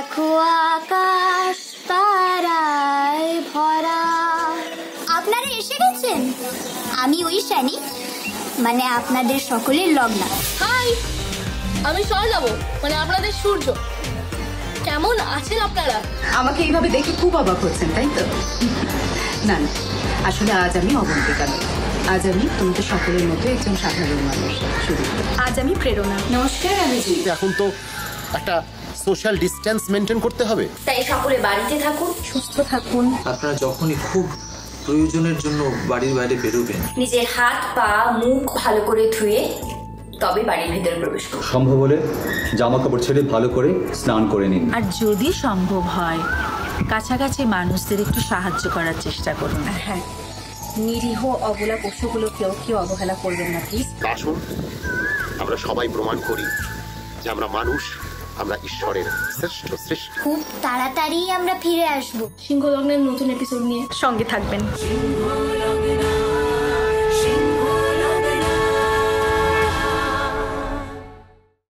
দেখো আকাশ তারায় ভরা। আপনারা এসে গেছেন? আমি ওই শানি, মানে আপনাদের সকলের লগ্না। হাই, আমি যাব মানে আপনাদের সূর্য। কেমন আছেন আপনারা? আমাকে এইভাবে দেখে খুব অবাক হচ্ছেন, তাই তো? না না, আসলে আজ আমি অবন্তিকা নই। আজ আমি তোমাদের সকলের মতো একজন সাধারণ মানুষ। শুধু আজ আমি প্রেরণা। নমস্কার, আমি এখন তো একটা সোশ্যাল ডিস্টেন্স মেনটেন করতে হবে, তাই সকলে বাড়িতে থাকুন, সুস্থ থাকুন। আপনারা যখনই খুব প্রয়োজনের জন্য বাড়ির বাইরে বেরোবেন, নিজের হাত পা মুখ ভালো করে ধুয়ে তবে বাড়ির ভিতরে প্রবেশ করুন। সম্ভব হলে জামা কাপড় ছেড়ে ভালো করে স্নান করে নিন। আর যদি সম্ভব হয় কাছাকাছি মানুষদের একটু সাহায্য করার চেষ্টা করুন। হ্যাঁ, নিরীহ অবলা পশুগুলোকেও কেউ অবহেলা করবেন না প্লিজ। আসুন আমরা সবাই প্রমাণ করি যে আমরা মানুষ, আমরা ঈশ্বরের শ্রেষ্ঠ সৃষ্টি। খুব তাড়াতাড়ি আমরা ফিরে আসবো সিংহ লগ্নের নতুন এপিসোড নিয়ে সঙ্গে থাকবেন।